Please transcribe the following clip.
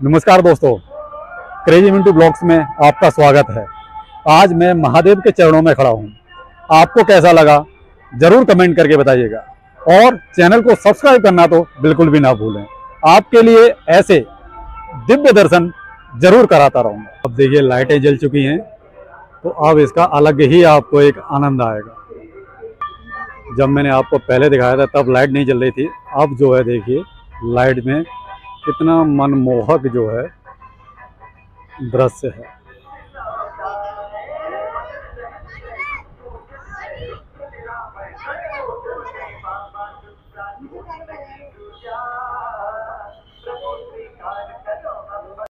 नमस्कार दोस्तों, crazy Mintu blogs में आपका स्वागत है। आज मैं महादेव के चरणों में खड़ा हूँ। आपको कैसा लगा जरूर कमेंट करके बताइएगा और चैनल को सब्सक्राइब करना तो बिल्कुल भी ना भूलें। आपके लिए ऐसे दिव्य दर्शन जरूर कराता रहूँगा। अब देखिए लाइटें जल चुकी हैं तो अब इसका अलग ही आपको एक आनंद आएगा। जब मैंने आपको पहले दिखाया था तब लाइट नहीं जल रही थी। अब जो है देखिए लाइट में कितना मनमोहक जो है दृश्य है।